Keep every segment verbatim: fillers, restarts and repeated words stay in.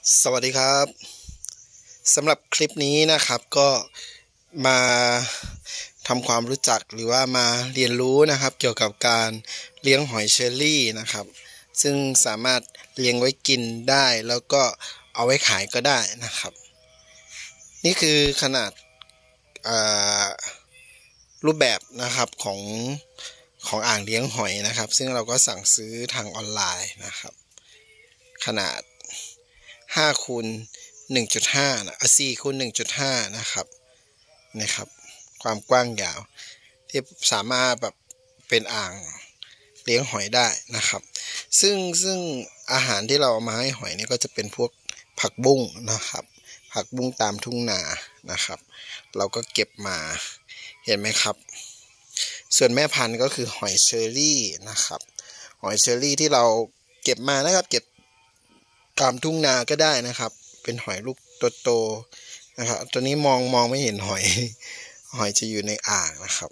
สวัสดีครับสำหรับคลิปนี้นะครับก็มาทำความรู้จักหรือว่ามาเรียนรู้นะครับเกี่ยวกับการเลี้ยงหอยเชอรี่นะครับซึ่งสามารถเลี้ยงไว้กินได้แล้วก็เอาไว้ขายก็ได้นะครับนี่คือขนาดรูปแบบนะครับของของอ่างเลี้ยงหอยนะครับซึ่งเราก็สั่งซื้อทางออนไลน์นะครับขนาดห้าคูณหนึ่งจุดห้านะสี่คูณหนึ่งจุดห้านะครับนะครับความกว้างยาวที่สามารถแบบเป็นอ่างเลี้ยงหอยได้นะครับซึ่งซึ่งอาหารที่เราเอามาให้หอยนี่ก็จะเป็นพวกผักบุ้งนะครับผักบุ้งตามทุ่งนานะครับเราก็เก็บมาเห็นไหมครับส่วนแม่พันธุ์ก็คือหอยเชอรี่นะครับหอยเชอรี่ที่เราเก็บมานะครับเก็บตามทุ่งนาก็ได้นะครับเป็นหอยลูกโตๆนะครับตัวนี้มองมองไม่เห็นหอยหอยจะอยู่ในอ่างนะครับ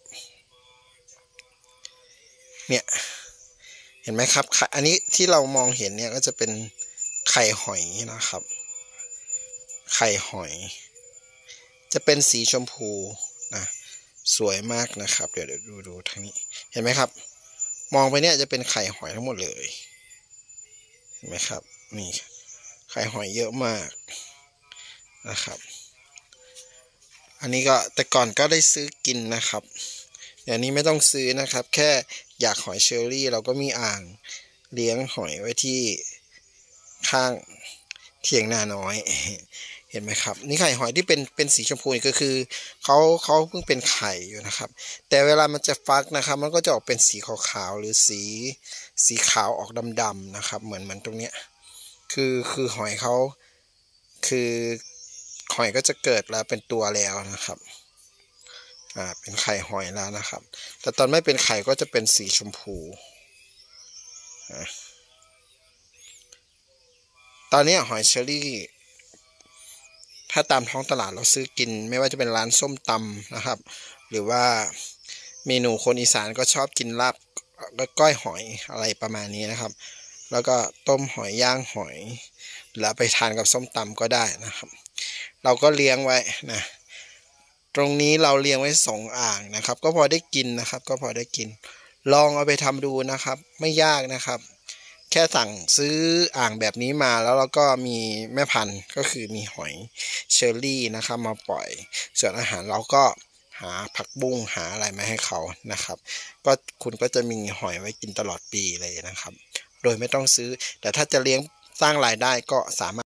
เนี่ยเห็นไหมครับอันนี้ที่เรามองเห็นเนี่ยก็จะเป็นไข่หอยนะครับไข่หอยจะเป็นสีชมพูนะสวยมากนะครับเดี๋ยวเดี๋ยวดูดูทางนี้เห็นไหมครับมองไปเนี่ยจะเป็นไข่หอยทั้งหมดเลยเห็นไหมครับนี่ไข่หอยเยอะมากนะครับอันนี้ก็แต่ก่อนก็ได้ซื้อกินนะครับเดี๋ยวนี้ไม่ต้องซื้อนะครับแค่อยากหอยเชอรี่เราก็มีอ่างเลี้ยงหอยไว้ที่ข้างเถียงนาน้อยเห็นไหมครับนี่ไข่หอยที่เป็นเป็นสีชมพูนี่ก็คือเขาเขาเพิ่งเป็นไข่อยู่นะครับแต่เวลามันจะฟักนะครับมันก็จะออกเป็นสีขาวๆหรือสีสีขาวออกดำๆนะครับเหมือนเหมือนตรงเนี้ยคือคือหอยเขาคือหอยก็จะเกิดแล้วเป็นตัวแล้วนะครับอ่าเป็นไข่หอยแล้วนะครับแต่ตอนไม่เป็นไข่ก็จะเป็นสีชมพูตอนนี้หอยเชอรี่ถ้าตามท้องตลาดเราซื้อกินไม่ว่าจะเป็นร้านส้มตำนะครับหรือว่าเมนูคนอีสานก็ชอบกินลาบก้อยหอยอะไรประมาณนี้นะครับแล้วก็ต้มหอยย่างหอยแล้วไปทานกับส้มตำก็ได้นะครับเราก็เลี้ยงไว้นะตรงนี้เราเลี้ยงไว้สองอ่างนะครับก็พอได้กินนะครับก็พอได้กินลองเอาไปทำดูนะครับไม่ยากนะครับแค่สั่งซื้ออ่างแบบนี้มาแล้วเราก็มีแม่พันธุ์ก็คือมีหอยเชอรี่นะครับมาปล่อยส่วนอาหารเราก็หาผักบุ้งหาอะไรมาให้เขานะครับก็คุณก็จะมีหอยไว้กินตลอดปีเลยนะครับโดยไม่ต้องซื้อแต่ถ้าจะเลี้ยงสร้างรายได้ก็สามารถ